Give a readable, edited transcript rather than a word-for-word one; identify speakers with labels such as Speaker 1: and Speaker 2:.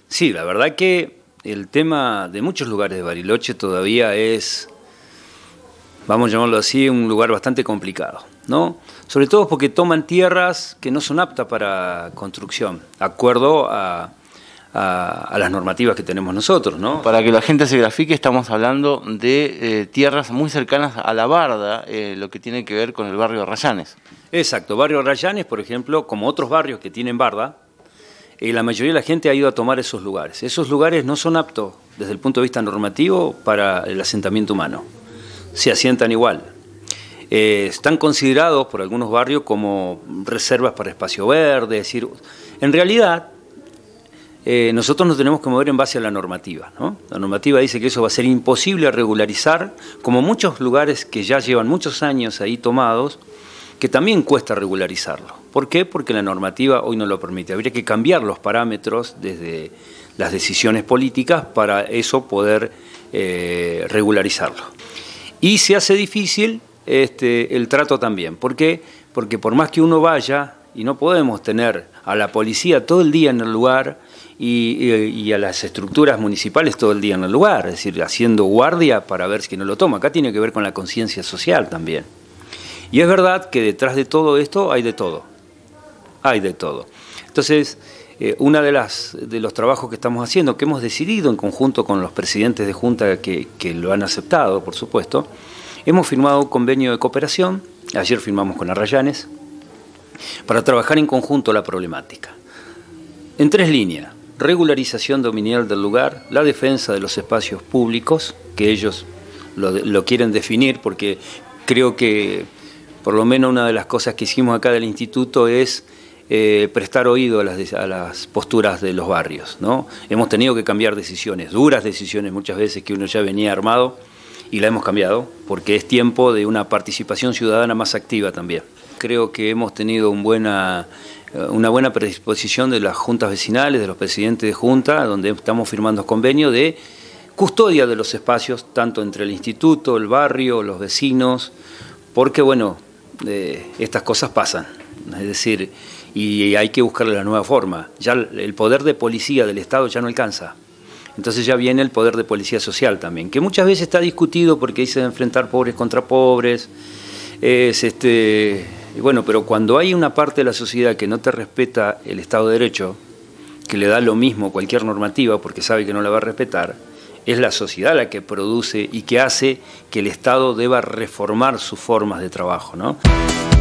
Speaker 1: Sí, la verdad que el tema de muchos lugares de Bariloche todavía es, vamos a llamarlo así, un lugar bastante complicado, ¿no? Sobre todo porque toman tierras que no son aptas para construcción, de acuerdo a las normativas que tenemos nosotros, ¿no?
Speaker 2: Para que la gente se grafique, estamos hablando de tierras muy cercanas a la barda, lo que tiene que ver con el barrio Rayanes.
Speaker 1: Exacto, barrio Rayanes, por ejemplo, como otros barrios que tienen barda, la mayoría de la gente ha ido a tomar esos lugares. Esos lugares no son aptos desde el punto de vista normativo para el asentamiento humano. Se asientan igual. Están considerados por algunos barrios como reservas para espacio verde, es decir, en realidad nosotros nos tenemos que mover en base a la normativa, ¿no? La normativa dice que eso va a ser imposible regularizar, como muchos lugares que ya llevan muchos años ahí tomados, que también cuesta regularizarlo. ¿Por qué? Porque la normativa hoy no lo permite. Habría que cambiar los parámetros desde las decisiones políticas para eso poder regularizarlo. Y se hace difícil el trato también. ¿Por qué? Porque por más que uno vaya, y no podemos tener a la policía todo el día en el lugar y a las estructuras municipales todo el día en el lugar, es decir, haciendo guardia para ver si no lo toma. Acá tiene que ver con la conciencia social también. Y es verdad que detrás de todo esto hay de todo. Hay de todo. Entonces, uno de los trabajos que estamos haciendo, que hemos decidido en conjunto con los presidentes de Junta que lo han aceptado, por supuesto, hemos firmado un convenio de cooperación, ayer firmamos con Arrayanes, para trabajar en conjunto la problemática. En 3 líneas: regularización dominial del lugar, la defensa de los espacios públicos, que ellos lo quieren definir, porque creo que por lo menos una de las cosas que hicimos acá del instituto es prestar oído a las posturas de los barrios, ¿no? Hemos tenido que cambiar decisiones, duras decisiones muchas veces que uno ya venía armado, y la hemos cambiado porque es tiempo de una participación ciudadana más activa también. Creo que hemos tenido una buena predisposición de las juntas vecinales, de los presidentes de junta, donde estamos firmando convenios de custodia de los espacios, tanto entre el instituto, el barrio, los vecinos, porque bueno, estas cosas pasan, es decir, y hay que buscarle la nueva forma. Ya el poder de policía del Estado ya no alcanza. Entonces ya viene el poder de policía social también, que muchas veces está discutido porque dice enfrentar pobres contra pobres. Bueno, pero cuando hay una parte de la sociedad que no te respeta el Estado de Derecho, que le da lo mismo cualquier normativa porque sabe que no la va a respetar, es la sociedad la que produce y que hace que el Estado deba reformar sus formas de trabajo, ¿no?